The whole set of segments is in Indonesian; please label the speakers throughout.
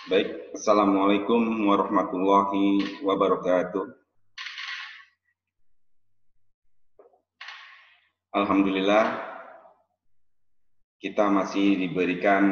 Speaker 1: Baik, Assalamualaikum warahmatullahi wabarakatuh. Alhamdulillah, kita masih diberikan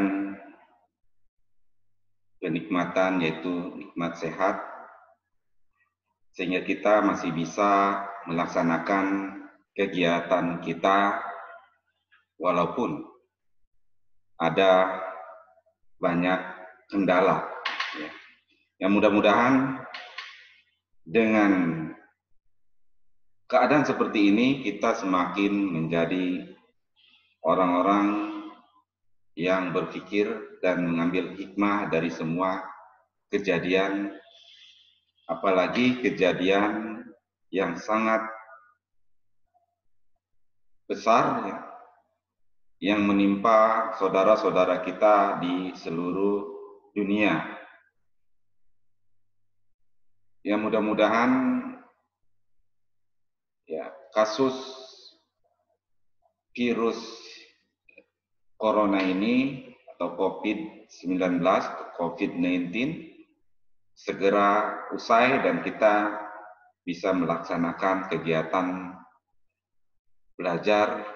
Speaker 1: kenikmatan yaitu nikmat sehat, sehingga kita masih bisa melaksanakan kegiatan kita walaupun ada banyak kendala. Yang mudah-mudahan dengan keadaan seperti ini kita semakin menjadi orang-orang yang berpikir dan mengambil hikmah dari semua kejadian, apalagi kejadian yang sangat besar yang menimpa saudara-saudara kita di seluruh dunia. Ya, mudah-mudahan kasus virus corona ini atau COVID-19 segera usai dan kita bisa melaksanakan kegiatan belajar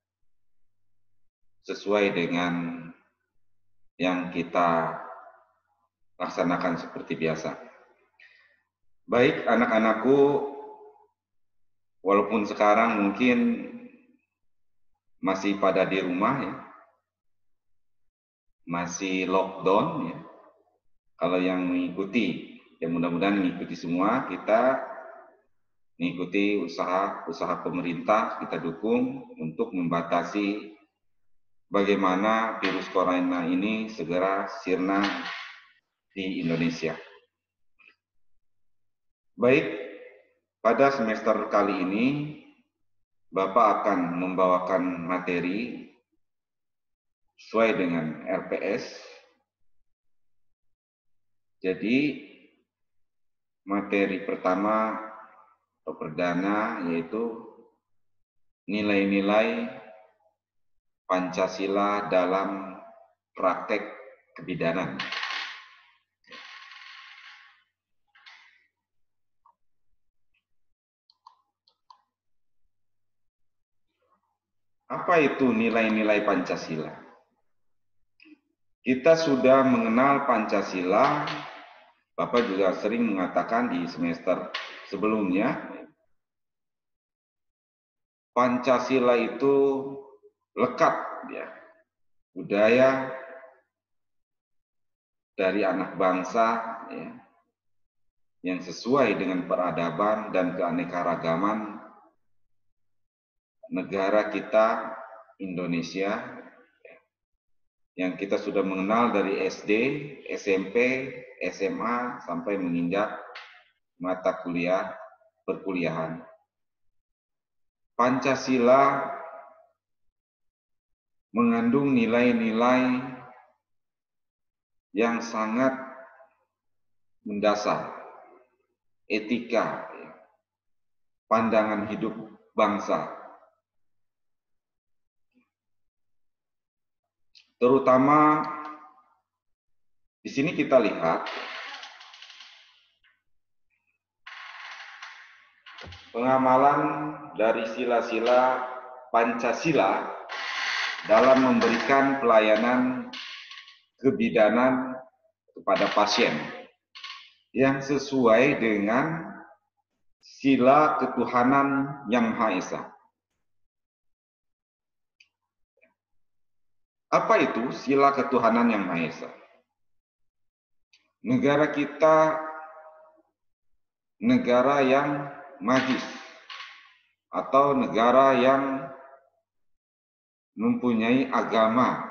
Speaker 1: sesuai dengan yang kita laksanakan seperti biasa. Baik anak-anakku, walaupun sekarang mungkin masih pada di rumah ya, masih lockdown ya. Kalau yang mengikuti, ya mudah-mudahan mengikuti semua, kita mengikuti usaha pemerintah, kita dukung untuk membatasi bagaimana virus corona ini segera sirna di Indonesia. Baik, pada semester kali ini Bapak akan membawakan materi sesuai dengan RPS. Jadi materi pertama atau perdana yaitu nilai-nilai Pancasila dalam praktek kebidanan. Apa itu nilai-nilai Pancasila? Kita sudah mengenal Pancasila, Bapak juga sering mengatakan di semester sebelumnya, Pancasila itu lekat ya, budaya dari anak bangsa ya, yang sesuai dengan peradaban dan keanekaragaman negara kita Indonesia yang kita sudah mengenal dari SD, SMP, SMA sampai menginjak mata kuliah perkuliahan. Pancasila mengandung nilai-nilai yang sangat mendasar, etika, pandangan hidup bangsa. Terutama di sini kita lihat pengamalan dari sila-sila Pancasila dalam memberikan pelayanan kebidanan kepada pasien yang sesuai dengan sila ketuhanan Yang Maha Esa. Apa itu sila ketuhanan Yang Maha Esa? Negara kita negara yang majus atau negara yang mempunyai agama.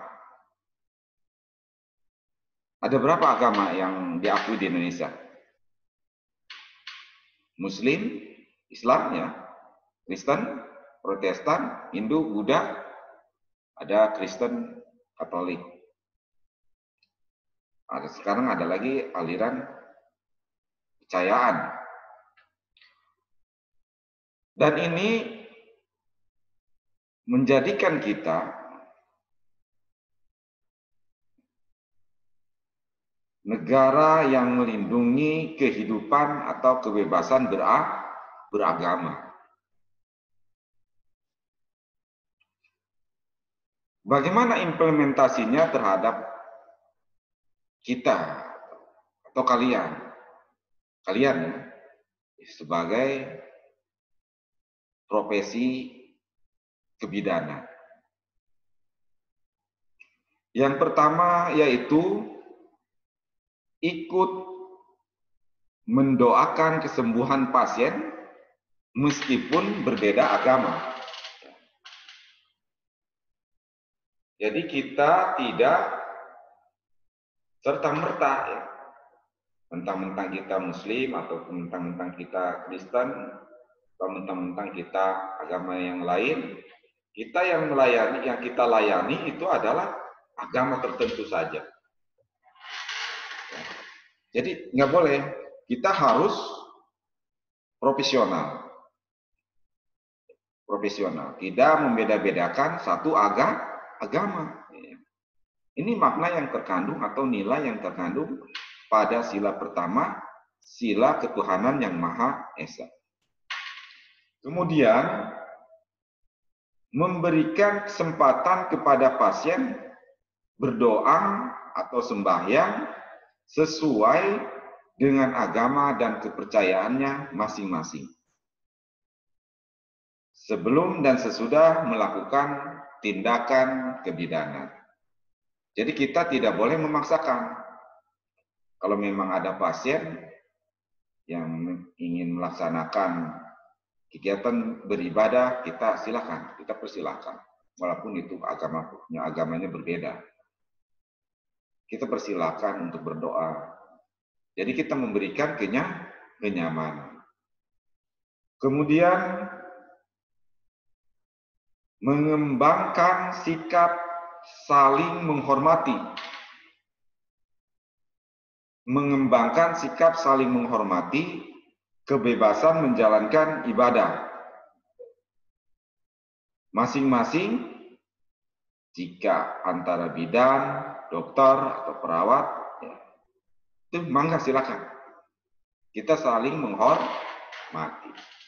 Speaker 1: Ada berapa agama yang diakui di Indonesia? Muslim, Islam ya, Kristen, Protestan, Hindu, Buddha, ada Kristen, Katolik. Sekarang ada lagi aliran kepercayaan. Dan ini menjadikan kita negara yang melindungi kehidupan atau kebebasan beragama. Bagaimana implementasinya terhadap kita atau kalian ya, sebagai profesi kebidanan? Yang pertama yaitu ikut mendoakan kesembuhan pasien meskipun berbeda agama. Jadi kita tidak serta-merta ya, mentang-mentang kita Muslim atau mentang-mentang kita Kristen atau mentang-mentang kita agama yang lain, kita yang kita layani itu adalah agama tertentu saja. Jadi nggak boleh, kita harus profesional, tidak membeda-bedakan satu agama. Ini makna yang terkandung atau nilai yang terkandung pada sila pertama, sila ketuhanan yang Maha Esa. Kemudian, memberikan kesempatan kepada pasien berdoa atau sembahyang sesuai dengan agama dan kepercayaannya masing-masing. Sebelum dan sesudah melakukan tindakan kebidanan. Jadi kita tidak boleh memaksakan. Kalau memang ada pasien yang ingin melaksanakan kegiatan beribadah, kita silakan, kita persilahkan. Walaupun itu agamanya berbeda. Kita persilahkan untuk berdoa. Jadi kita memberikan kenyamanan. Kemudian mengembangkan sikap saling menghormati. Mengembangkan sikap saling menghormati, kebebasan menjalankan ibadah. Masing-masing, jika antara bidan, dokter, atau perawat, ya, itu mangga silakan. Kita saling menghormati.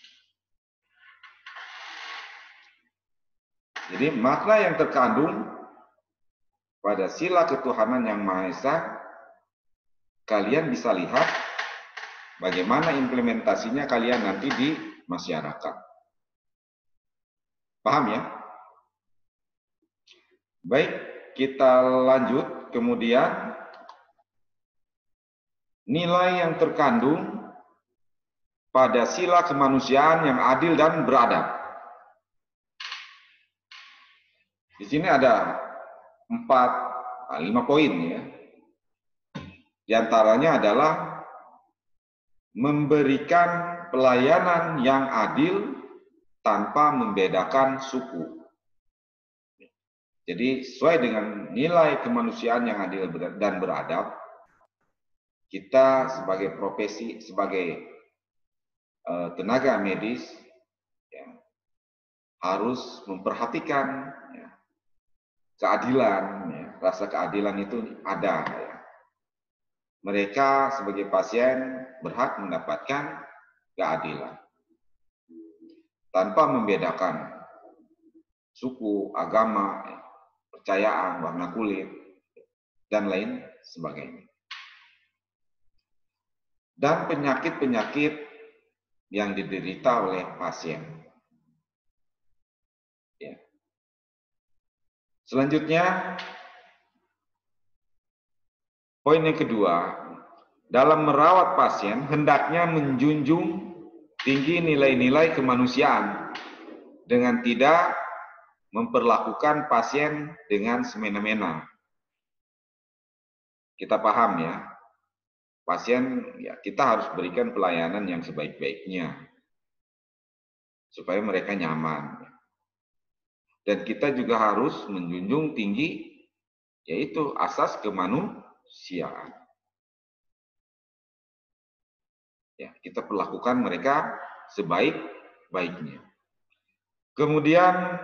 Speaker 1: Jadi makna yang terkandung pada sila ketuhanan yang Maha Esa, kalian bisa lihat bagaimana implementasinya kalian nanti di masyarakat. Paham ya? Baik, kita lanjut. Kemudian, nilai yang terkandung pada sila kemanusiaan yang adil dan beradab. Di sini ada 5 poin ya. Di antaranya adalah memberikan pelayanan yang adil tanpa membedakan suku. Jadi sesuai dengan nilai kemanusiaan yang adil dan beradab, kita sebagai profesi, sebagai tenaga medis, ya, harus memperhatikan ya, keadilan. Ya, rasa keadilan itu ada. Ya. Mereka sebagai pasien berhak mendapatkan keadilan tanpa membedakan suku, agama, kepercayaan, warna kulit, dan lain sebagainya. Dan penyakit-penyakit yang diderita oleh pasien. Ya. Selanjutnya, poin yang kedua, dalam merawat pasien hendaknya menjunjung tinggi nilai-nilai kemanusiaan dengan tidak memperlakukan pasien dengan semena-mena. Kita paham ya, pasien ya kita harus berikan pelayanan yang sebaik-baiknya supaya mereka nyaman. Dan kita juga harus menjunjung tinggi yaitu asas kemanusiaan. Ya, kita perlakukan mereka sebaik-baiknya. Kemudian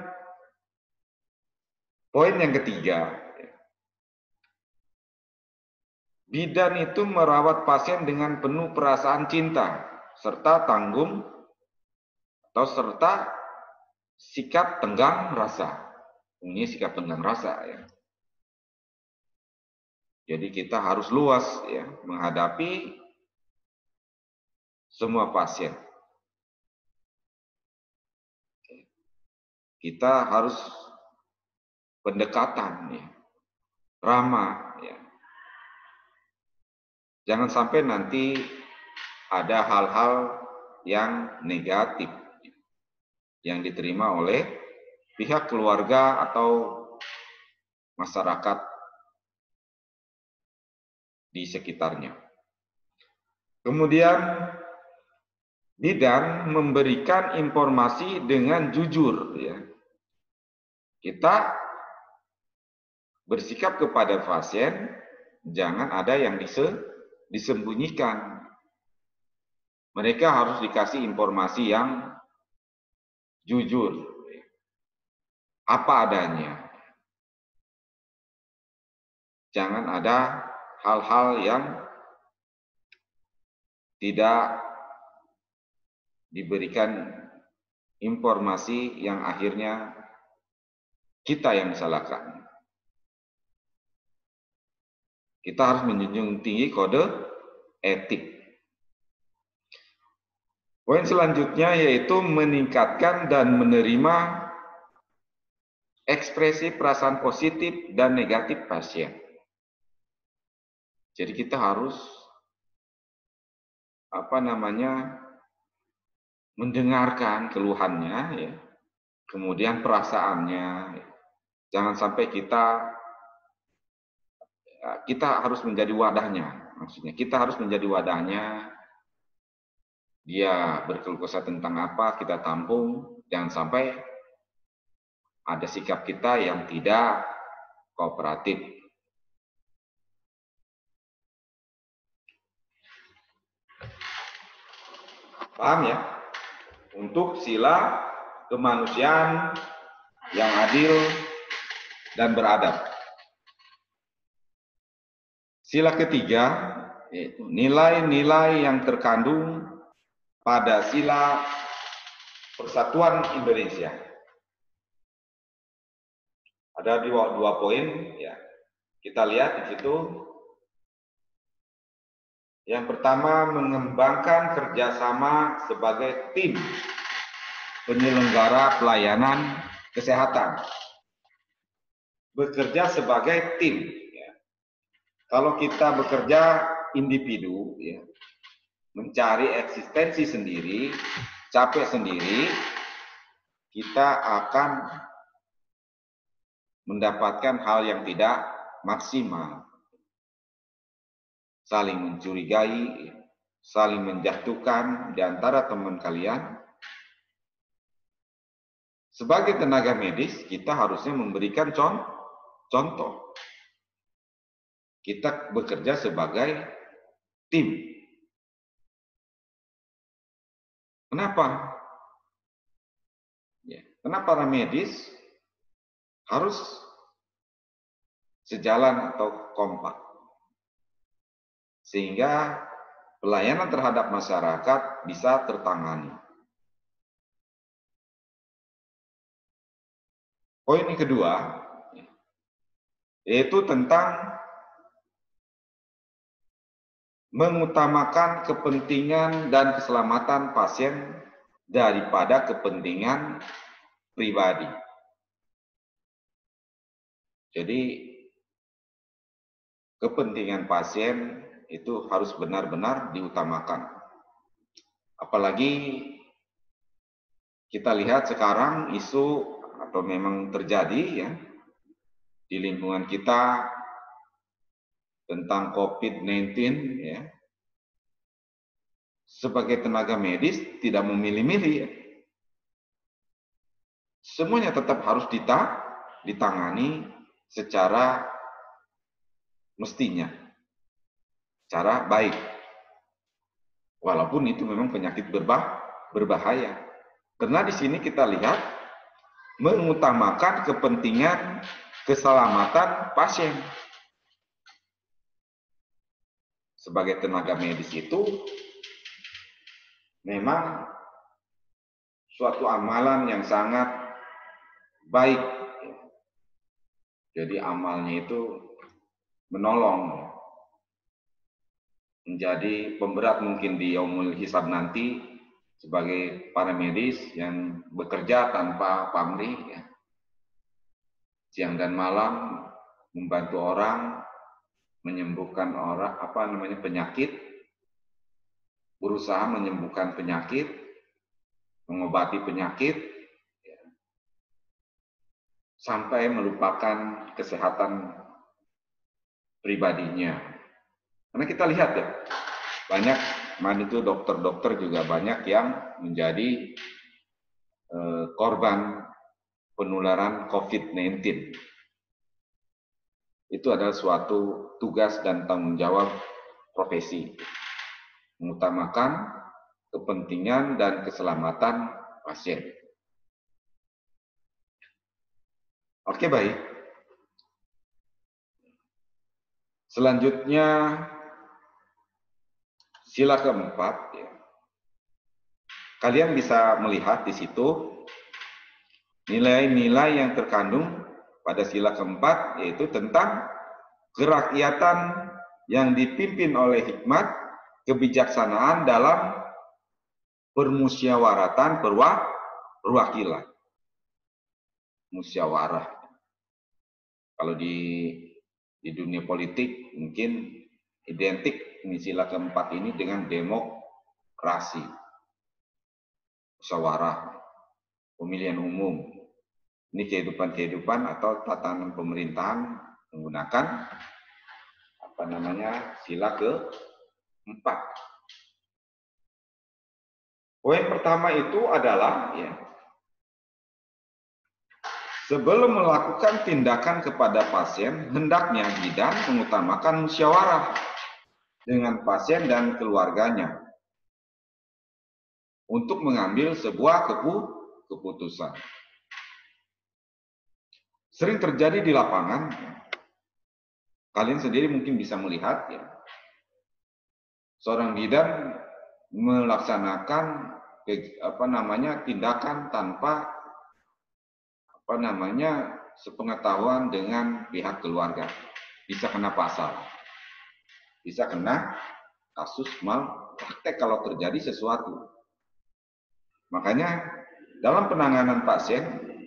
Speaker 1: poin yang ketiga, Bidan itu merawat pasien dengan penuh perasaan cinta, serta tanggung atau serta sikap tenggang rasa. Ini sikap tenggang rasa ya. Jadi kita harus luas ya menghadapi semua pasien. Kita harus pendekatan ya, ramah ya. Jangan sampai nanti ada hal-hal yang negatif yang diterima oleh pihak keluarga atau masyarakat di sekitarnya. Kemudian bidan memberikan informasi dengan jujur ya. Kita bersikap kepada pasien jangan ada yang disembunyikan. Mereka harus dikasih informasi yang jujur, apa adanya. Jangan ada hal-hal yang tidak diberikan informasi yang akhirnya kita yang disalahkan. Kita harus menjunjung tinggi kode etik. Poin selanjutnya yaitu meningkatkan dan menerima ekspresi perasaan positif dan negatif pasien. Jadi kita harus mendengarkan keluhannya ya. Kemudian perasaannya. Ya. Jangan sampai kita harus menjadi wadahnya. Maksudnya kita harus menjadi wadahnya. Dia berkeluh kesah tentang apa, kita tampung. Jangan sampai ada sikap kita yang tidak kooperatif. Paham ya? Untuk sila kemanusiaan yang adil dan beradab. Sila ketiga, yaitu nilai-nilai yang terkandung pada sila Persatuan Indonesia. Ada dua poin, ya. Kita lihat di situ. Yang pertama, mengembangkan kerjasama sebagai tim penyelenggara pelayanan kesehatan. Bekerja sebagai tim. Ya. Kalau kita bekerja individu, ya, mencari eksistensi sendiri, capek sendiri, kita akan mendapatkan hal yang tidak maksimal. Saling mencurigai, saling menjatuhkan di antara teman kalian. Sebagai tenaga medis, kita harusnya memberikan contoh. Kita bekerja sebagai tim. Kenapa? Ya, kenapa para medis harus sejalan atau kompak? Sehingga pelayanan terhadap masyarakat bisa tertangani. Poin yang kedua, yaitu tentang mengutamakan kepentingan dan keselamatan pasien daripada kepentingan pribadi. Jadi, kepentingan pasien itu harus benar-benar diutamakan. Apalagi kita lihat sekarang isu atau memang terjadi ya di lingkungan kita tentang COVID-19 ya. Sebagai tenaga medis tidak memilih-milih ya. Semuanya tetap harus ditangani secara mestinya, cara baik. Walaupun itu memang penyakit berbahaya. Karena di sini kita lihat mengutamakan kepentingan keselamatan pasien. sebagai tenaga medis itu memang suatu amalan yang sangat baik. Jadi amalnya itu menolong, menjadi pemberat mungkin di yaumul hisab nanti sebagai para medis yang bekerja tanpa pamrih, ya. Siang dan malam membantu orang, menyembuhkan orang penyakit, berusaha menyembuhkan penyakit, mengobati penyakit, ya, sampai melupakan kesehatan pribadinya. Karena kita lihat ya, banyak itu dokter-dokter juga banyak yang menjadi korban penularan COVID-19. Itu adalah suatu tugas dan tanggung jawab profesi, mengutamakan kepentingan dan keselamatan pasien. Oke, baik. Selanjutnya, sila keempat. Ya. Kalian bisa melihat di situ nilai-nilai yang terkandung pada sila keempat, yaitu tentang kerakyatan yang dipimpin oleh hikmat, kebijaksanaan dalam permusyawaratan perwakilan. Musyawarah. Kalau di dunia politik mungkin identik ini sila keempat ini dengan demokrasi. Musyawarah, pemilihan umum. Ini kehidupan atau tatanan pemerintahan menggunakan sila keempat. Poin pertama itu adalah ya, sebelum melakukan tindakan kepada pasien, hendaknya bidan mengutamakan musyawarah dengan pasien dan keluarganya untuk mengambil sebuah keputusan. Sering terjadi di lapangan, kalian sendiri mungkin bisa melihat ya, seorang bidan melaksanakan tindakan tanpa sepengetahuan dengan pihak keluarga, bisa kena pasal, bisa kena kasus malpraktek kalau terjadi sesuatu. Makanya dalam penanganan pasien,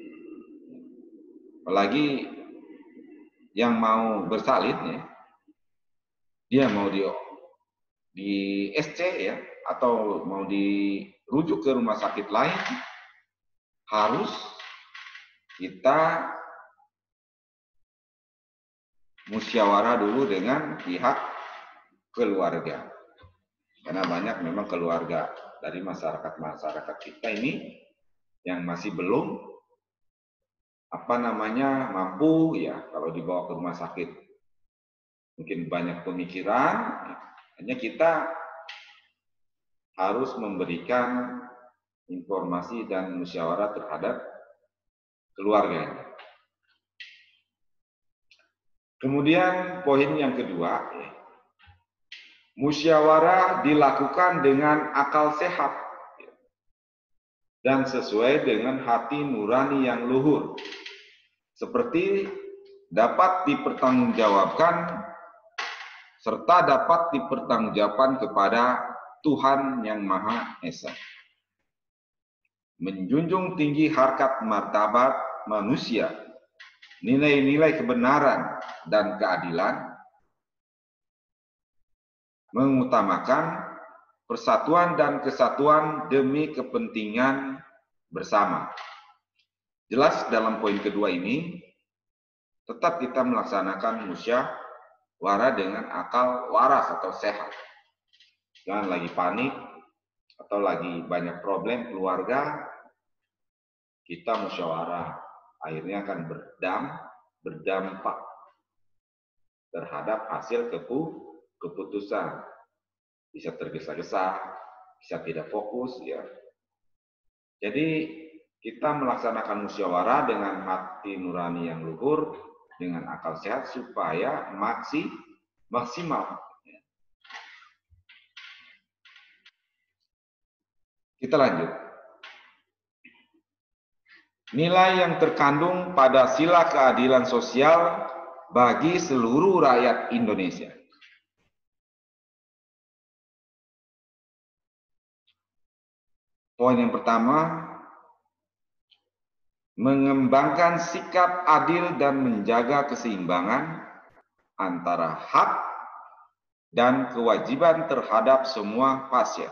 Speaker 1: apalagi yang mau bersalin ya, dia mau di SC ya, atau mau dirujuk ke rumah sakit lain, harus kita musyawarah dulu dengan pihak keluarga. Karena banyak memang keluarga dari masyarakat kita ini yang masih belum mampu ya kalau dibawa ke rumah sakit. Mungkin banyak pemikiran, hanya kita harus memberikan informasi dan musyawarah terhadap keluarga. Kemudian poin yang kedua, musyawarah dilakukan dengan akal sehat dan sesuai dengan hati nurani yang luhur, seperti dapat dipertanggungjawabkan serta dapat dipertanggungjawabkan kepada Tuhan yang Maha Esa. Menjunjung tinggi harkat martabat manusia, nilai-nilai kebenaran dan keadilan, mengutamakan persatuan dan kesatuan demi kepentingan bersama. Jelas dalam poin kedua ini, tetap kita melaksanakan musyawarah dengan akal waras atau sehat. Jangan lagi panik atau lagi banyak problem keluarga, kita musyawarah. Akhirnya akan berdampak terhadap hasil keputusan. Bisa tergesa-gesa, bisa tidak fokus ya. Jadi kita melaksanakan musyawarah dengan hati nurani yang luhur, dengan akal sehat supaya maksimal. Kita lanjut. Nilai yang terkandung pada sila keadilan sosial bagi seluruh rakyat Indonesia. Poin yang pertama, mengembangkan sikap adil dan menjaga keseimbangan antara hak dan kewajiban terhadap semua pasien.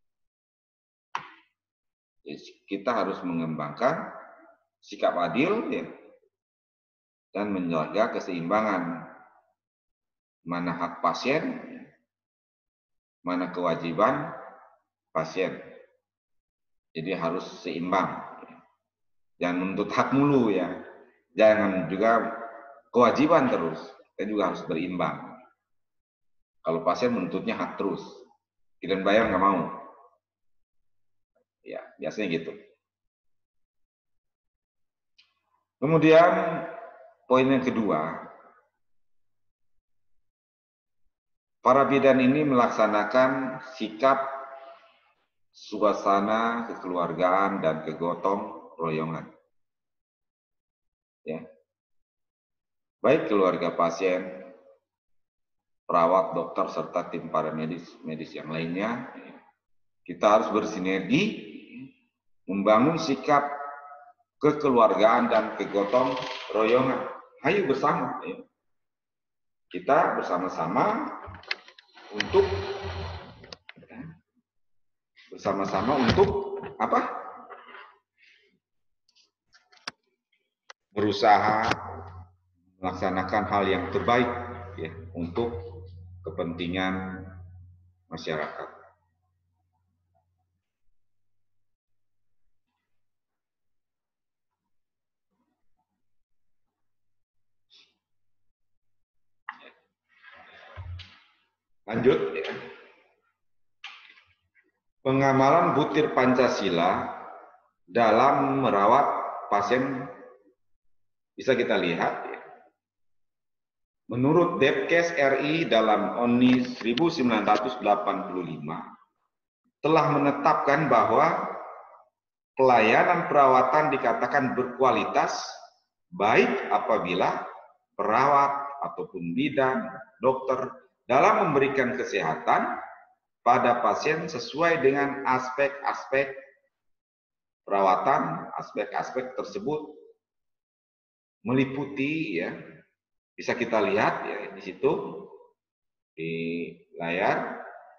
Speaker 1: Kita harus mengembangkan sikap adil ya, dan menjaga keseimbangan. Mana hak pasien, mana kewajiban pasien. Jadi harus seimbang. Jangan menuntut hak mulu ya. Jangan juga kewajiban terus. Kita juga harus berimbang. Kalau pasien menuntutnya hak terus, kita bayar nggak mau. Ya, biasanya gitu. Kemudian poin yang kedua, para bidan ini melaksanakan sikap suasana kekeluargaan dan kegotong royongan. Ya. Baik keluarga pasien, perawat, dokter, serta tim paramedis yang lainnya, kita harus bersinergi membangun sikap kekeluargaan dan kegotong royongan. Ayo bersama. Ya. Kita bersama-sama untuk apa? Berusaha melaksanakan hal yang terbaik ya untuk kepentingan masyarakat. Lanjut ya. Pengamalan butir Pancasila dalam merawat pasien bisa kita lihat ya. Menurut Depkes RI dalam ONI 1985 telah menetapkan bahwa pelayanan perawatan dikatakan berkualitas baik apabila perawat ataupun bidan, dokter dalam memberikan kesehatan pada pasien sesuai dengan aspek-aspek perawatan. Aspek-aspek tersebut meliputi ya, bisa kita lihat ya di situ di layar,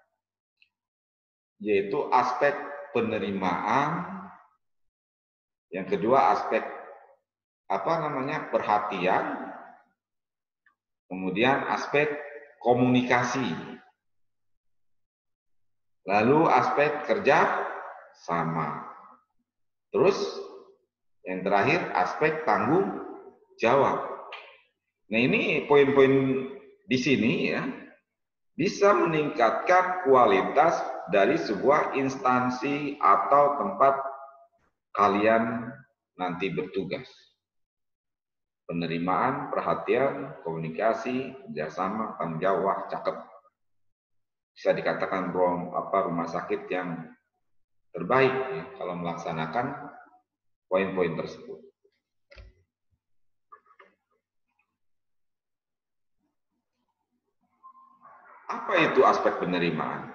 Speaker 1: yaitu aspek penerimaan, yang kedua aspek perhatian, kemudian aspek komunikasi, lalu aspek kerja sama, terus yang terakhir aspek tanggung jawab. Nah ini poin-poin di sini ya bisa meningkatkan kualitas dari sebuah instansi atau tempat kalian nanti bertugas. Penerimaan, perhatian, komunikasi, kerjasama, tanggung jawab, cakep. Bisa dikatakan rumah sakit yang terbaik ya, kalau melaksanakan poin-poin tersebut. Apa itu aspek penerimaan?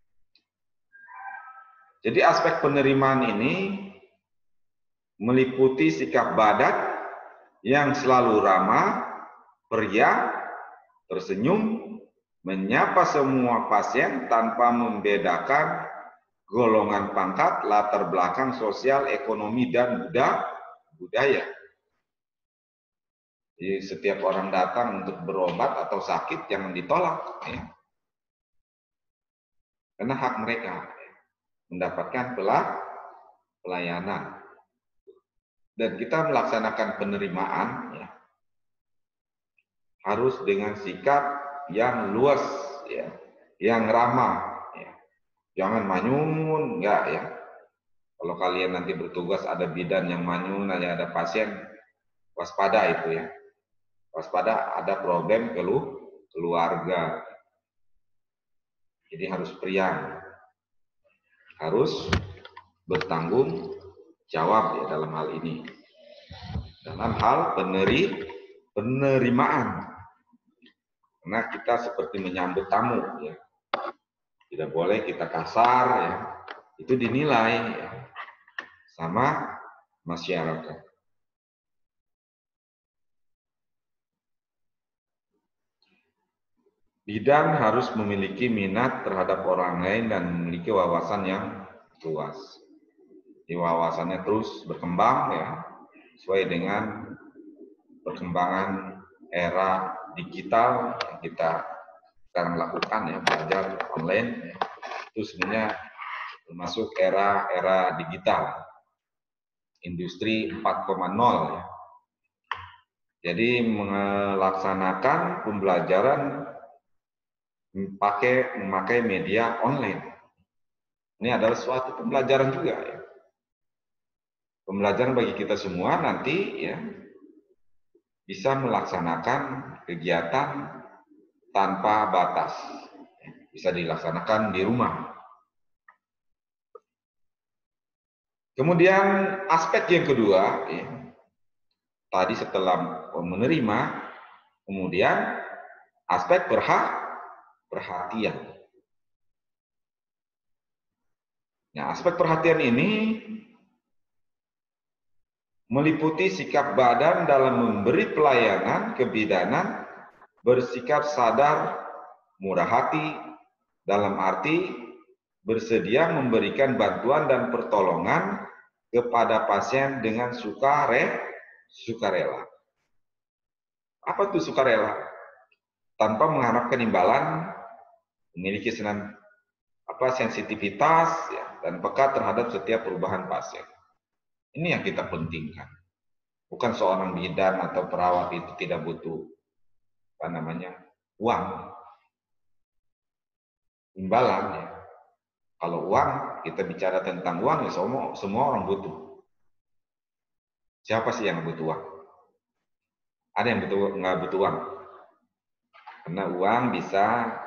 Speaker 1: Jadi aspek penerimaan ini meliputi sikap badan yang selalu ramah, periang, tersenyum, menyapa semua pasien tanpa membedakan golongan pangkat, latar belakang sosial, ekonomi, dan budaya. Jadi setiap orang datang untuk berobat atau sakit jangan ditolak, ya. Karena hak mereka mendapatkan pelayanan. Dan kita melaksanakan penerimaan ya, harus dengan sikap yang luas, ya, yang ramah. Ya. Jangan manyun, enggak ya. Kalau kalian nanti bertugas ada bidan yang manyun, ada pasien, waspada itu ya. Waspada ada problem keluarga. Jadi harus periang, harus bertanggung jawab ya dalam hal ini. Dalam hal penerimaan. Karena kita seperti menyambut tamu ya. Tidak boleh kita kasar ya. Itu dinilai ya, sama masyarakat. Bidan harus memiliki minat terhadap orang lain dan memiliki wawasan yang luas. Di wawasannya terus berkembang ya, sesuai dengan perkembangan era digital yang kita sekarang lakukan ya, belajar online ya. Itu sebenarnya termasuk era digital, industri 4.0 ya. Jadi melaksanakan pembelajaran memakai media online. Ini adalah suatu pembelajaran juga ya. Pembelajaran bagi kita semua nanti ya bisa melaksanakan kegiatan tanpa batas. Bisa dilaksanakan di rumah. Kemudian aspek yang kedua ya, tadi setelah menerima, kemudian aspek perhatian. Nah, aspek perhatian ini meliputi sikap badan dalam memberi pelayanan kebidanan, bersikap sadar, murah hati, dalam arti bersedia memberikan bantuan dan pertolongan kepada pasien dengan sukarela. Apa itu sukarela? Tanpa mengharapkan imbalan, memiliki sensitivitas ya, dan peka terhadap setiap perubahan pasien. Ini yang kita pentingkan. Bukan seorang bidan atau perawat itu tidak butuh uang, imbalan ya. Kalau uang, kita bicara tentang uang ya semua orang butuh. Siapa sih yang butuh uang? Ada yang nggak butuh uang? Karena uang bisa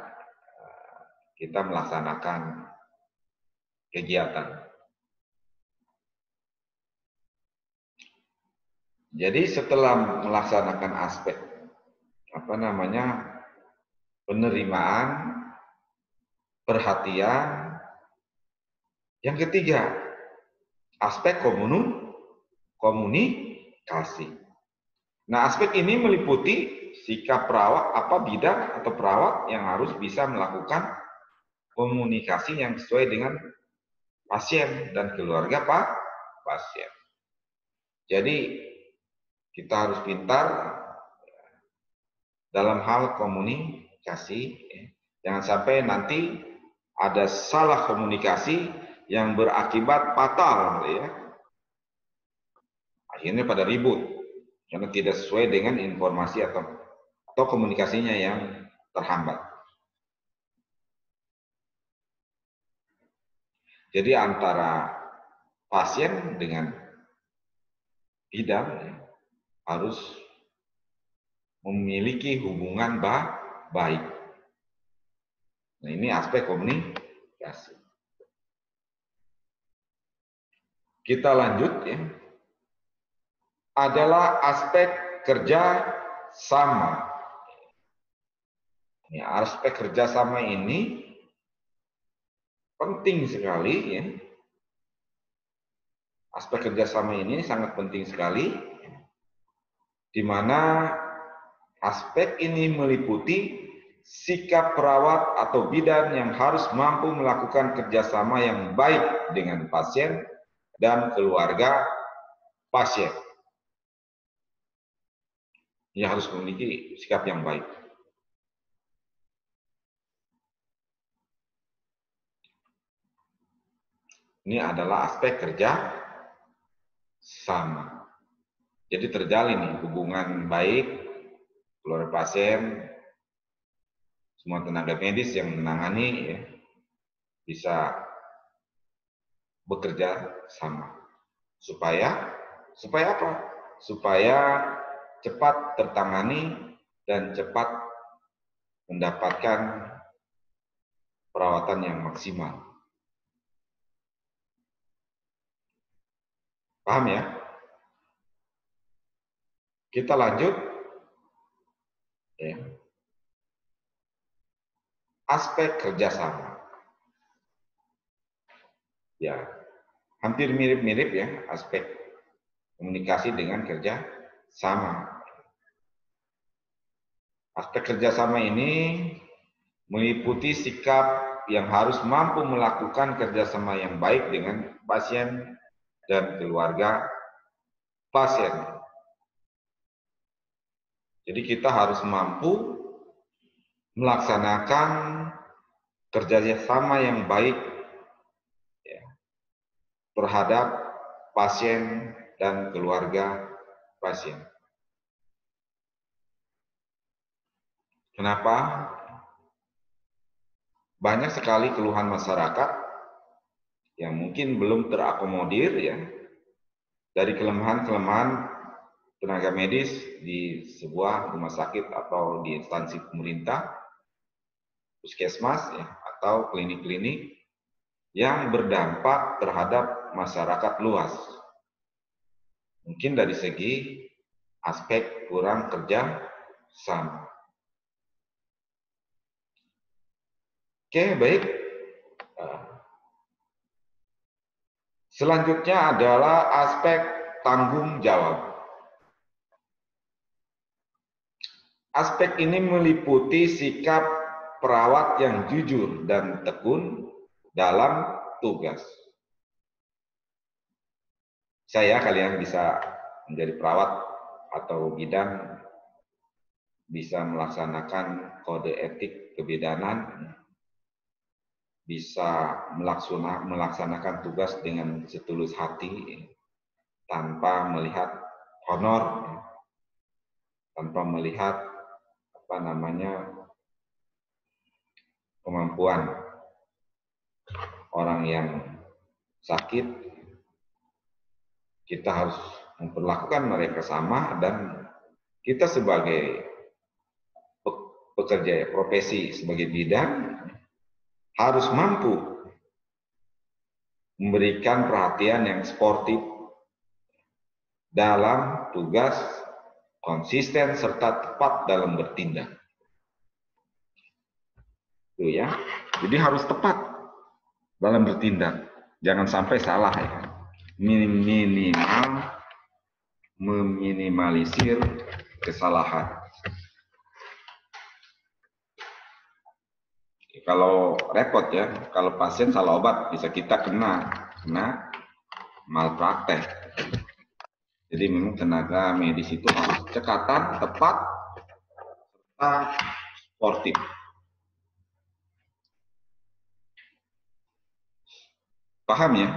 Speaker 1: kita melaksanakan kegiatan. Jadi setelah melaksanakan aspek penerimaan, perhatian, yang ketiga aspek komunikasi. Nah, aspek ini meliputi sikap bidan atau perawat yang harus bisa melakukan komunikasi yang sesuai dengan pasien dan keluarga pasien. Jadi kita harus pintar dalam hal komunikasi. Jangan sampai nanti ada salah komunikasi yang berakibat fatal ya. Akhirnya pada ribut karena tidak sesuai dengan informasi atau komunikasinya yang terhambat. Jadi antara pasien dengan bidan harus memiliki hubungan baik. Nah, ini aspek komunikasi. Kita lanjut ya. Adalah aspek kerja sama. Ini aspek kerjasama ini penting sekali ya. Aspek kerjasama ini sangat penting sekali, di mana aspek ini meliputi sikap perawat atau bidan yang harus mampu melakukan kerjasama yang baik dengan pasien dan keluarga pasien. Ia harus memiliki sikap yang baik. Ini adalah aspek kerja sama. Jadi terjalin hubungan baik keluarga pasien, semua tenaga medis yang menangani ya, bisa bekerja sama. Supaya apa? Supaya cepat tertangani dan cepat mendapatkan perawatan yang maksimal. Paham ya? Kita lanjut. Ya. Aspek kerjasama. Ya, hampir mirip-mirip ya aspek komunikasi dengan kerja sama. Aspek kerjasama ini meliputi sikap yang harus mampu melakukan kerjasama yang baik dengan pasien dan keluarga pasien. Jadi kita harus mampu melaksanakan kerjasama yang baik ya, terhadap pasien dan keluarga pasien. Kenapa? Banyak sekali keluhan masyarakat yang mungkin belum terakomodir ya dari kelemahan-kelemahan tenaga medis di sebuah rumah sakit atau di instansi pemerintah, puskesmas ya, atau klinik-klinik yang berdampak terhadap masyarakat luas. Mungkin dari segi aspek kurang kerja sama. Oke, baik. Selanjutnya adalah aspek tanggung jawab. Aspek ini meliputi sikap perawat yang jujur dan tekun dalam tugas. Kalian bisa menjadi perawat atau bidan, bisa melaksanakan kode etik kebidanan, bisa melaksanakan tugas dengan setulus hati, tanpa melihat honor, tanpa melihat kemampuan orang yang sakit. Kita harus memperlakukan mereka sama, dan kita sebagai pekerja profesi sebagai bidan harus mampu memberikan perhatian yang sportif dalam tugas, konsisten serta tepat dalam bertindak. Itu ya. Jadi harus tepat dalam bertindak. Jangan sampai salah ya. Minimal meminimalisir kesalahan. Kalau repot ya, kalau pasien salah obat bisa kita kena malpraktek. Jadi memang tenaga medis itu harus cekatan, tepat, serta sportif. Paham ya?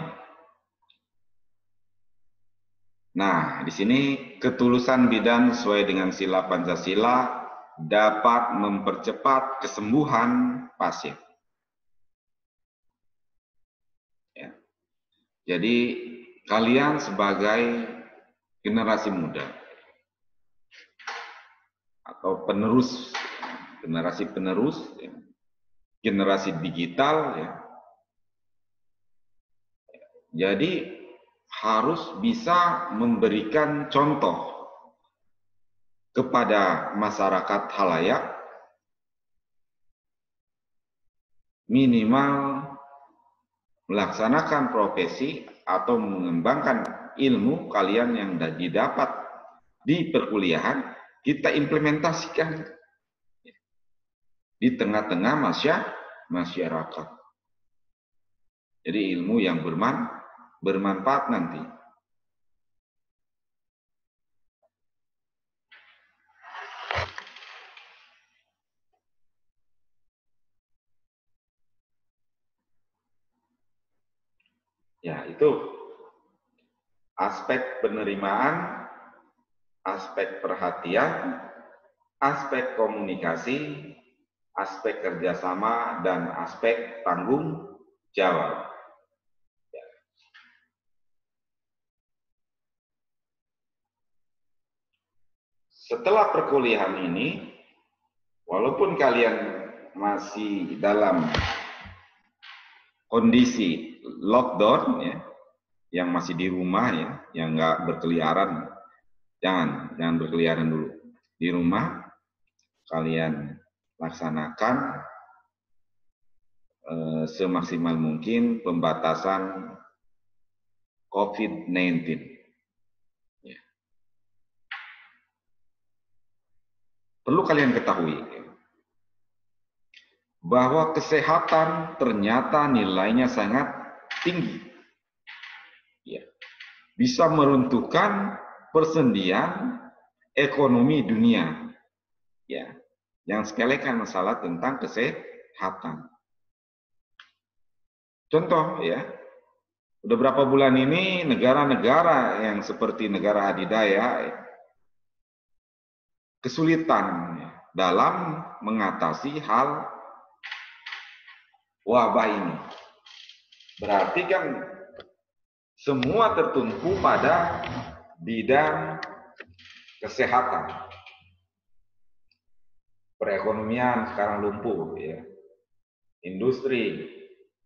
Speaker 1: Nah, di sini ketulusan bidan sesuai dengan sila Pancasila dapat mempercepat kesembuhan pasien. Ya. Jadi kalian sebagai generasi muda atau penerus, generasi penerus, ya, generasi digital, ya. Jadi harus bisa memberikan contoh kepada masyarakat khalayak, minimal melaksanakan profesi atau mengembangkan ilmu kalian yang didapat di perkuliahan, kita implementasikan di tengah-tengah masyarakat. Jadi ilmu yang bermanfaat nanti. Ya, itu aspek penerimaan, aspek perhatian, aspek komunikasi, aspek kerjasama, dan aspek tanggung jawab. Setelah perkuliahan ini, walaupun kalian masih dalam kondisi lockdown, ya, yang masih di rumah ya, yang nggak berkeliaran, jangan berkeliaran dulu. Di rumah kalian laksanakan semaksimal mungkin pembatasan COVID-19. Ya. Perlu kalian ketahui bahwa kesehatan ternyata nilainya sangat tinggi. Ya. Bisa meruntuhkan persendian ekonomi dunia. Ya. Yang sepelekan masalah tentang kesehatan. Contoh ya, udah berapa bulan ini negara-negara yang seperti negara adidaya kesulitan dalam mengatasi hal wabah ini. Berarti kan semua tertumpu pada bidang kesehatan. Perekonomian sekarang lumpuh ya. Industri,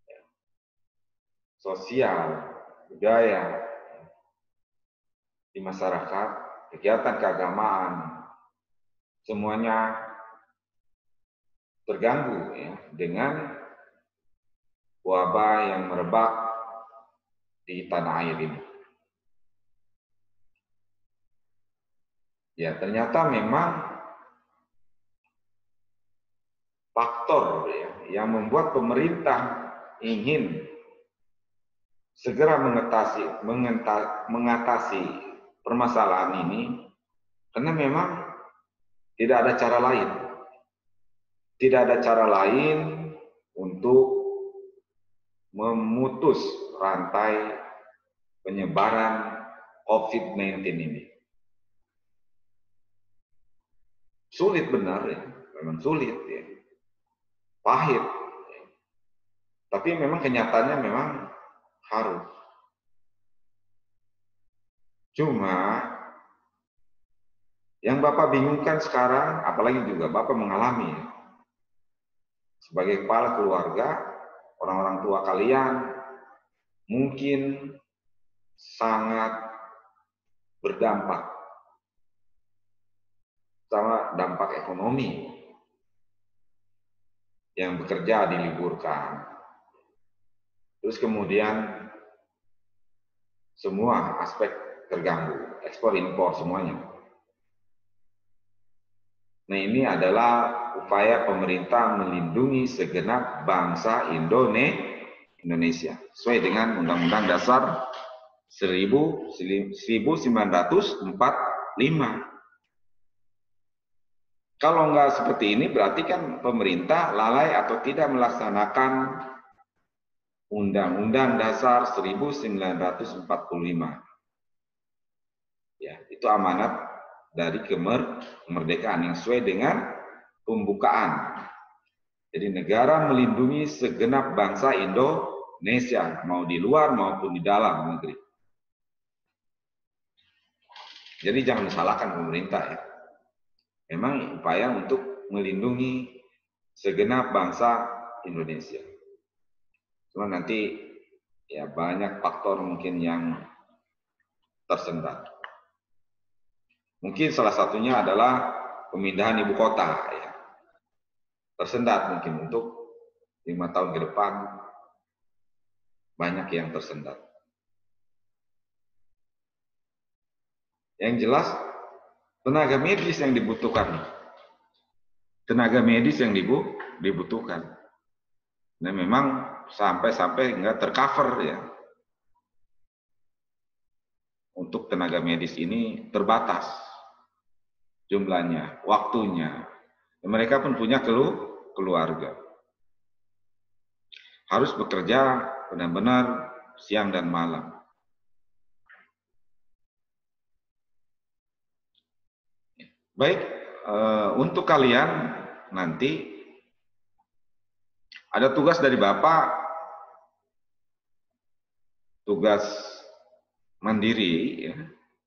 Speaker 1: sosial, budaya di masyarakat, kegiatan keagamaan, semuanya terganggu ya, dengan wabah yang merebak di tanah air ini. Ya, ternyata memang faktor ya, yang membuat pemerintah ingin segera mengatasi permasalahan ini, karena memang tidak ada cara lain. Tidak ada cara lain untuk memutus rantai penyebaran COVID-19 ini. Sulit benar ya, memang sulit ya. Pahit. Ya. Tapi memang kenyataannya memang harus. Cuma yang Bapak bingungkan sekarang, apalagi juga Bapak mengalami ya. Sebagai kepala keluarga, orang-orang tua kalian mungkin sangat berdampak sama dampak ekonomi yang bekerja diliburkan. Terus kemudian semua aspek terganggu, ekspor impor semuanya. Nah, ini adalah upaya pemerintah melindungi segenap bangsa Indonesia sesuai dengan Undang-Undang Dasar 1945. Kalau nggak seperti ini berarti kan pemerintah lalai atau tidak melaksanakan Undang-Undang Dasar 1945. Ya, itu amanat dari kemerdekaan yang sesuai dengan pembukaan. Jadi negara melindungi segenap bangsa Indonesia, mau di luar maupun di dalam negeri. Jadi jangan disalahkan pemerintah ya. Memang upaya untuk melindungi segenap bangsa Indonesia. Cuma nanti ya banyak faktor mungkin yang tersendat. Mungkin salah satunya adalah pemindahan ibu kota ya. Tersendat mungkin untuk 5 tahun ke depan banyak yang tersendat. Yang jelas tenaga medis yang dibutuhkan. Tenaga medis yang dibutuhkan. Nah memang sampai nggak tercover ya. Untuk tenaga medis ini terbatas jumlahnya, waktunya. Mereka pun punya keluarga. Harus bekerja benar-benar siang dan malam. Baik, untuk kalian nanti ada tugas dari Bapak, tugas mandiri ya,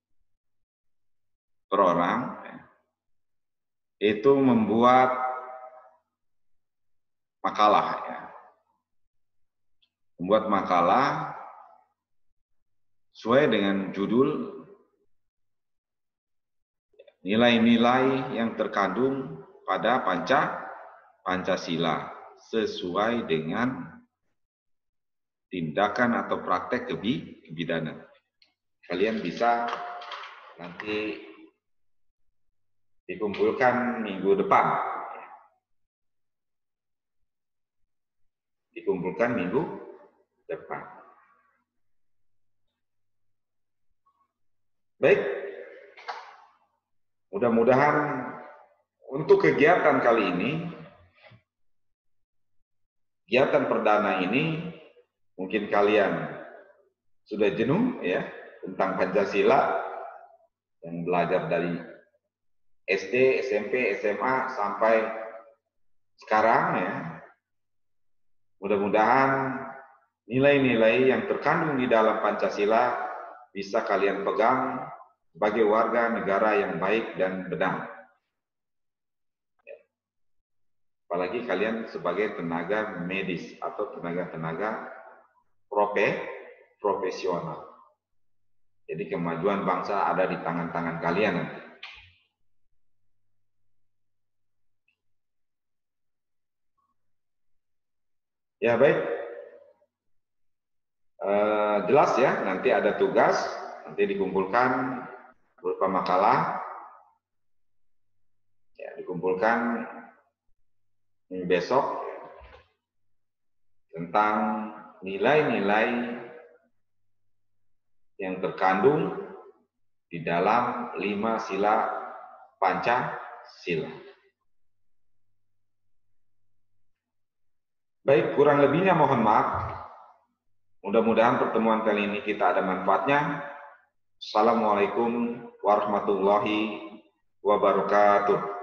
Speaker 1: per orang, ya, itu membuat makalah ya. Membuat makalah sesuai dengan judul nilai-nilai yang terkandung pada Pancasila sesuai dengan tindakan atau praktek kebidanan. Kalian bisa nanti dikumpulkan minggu depan. Dikumpulkan minggu depan. Baik. Mudah-mudahan untuk kegiatan kali ini, kegiatan perdana ini, mungkin kalian sudah jenuh ya tentang Pancasila yang belajar dari SD, SMP, SMA sampai sekarang ya. Mudah-mudahan nilai-nilai yang terkandung di dalam Pancasila bisa kalian pegang sebagai warga negara yang baik dan benar. Apalagi kalian sebagai tenaga medis atau tenaga-tenaga profesional. Jadi kemajuan bangsa ada di tangan-tangan kalian nanti. Ya baik, jelas ya, nanti ada tugas, nanti dikumpulkan berupa makalah, ya, dikumpulkan besok tentang nilai-nilai yang terkandung di dalam 5 sila Pancasila. Baik, kurang lebihnya mohon maaf. Mudah-mudahan pertemuan kali ini kita ada manfaatnya. Assalamualaikum warahmatullahi wabarakatuh.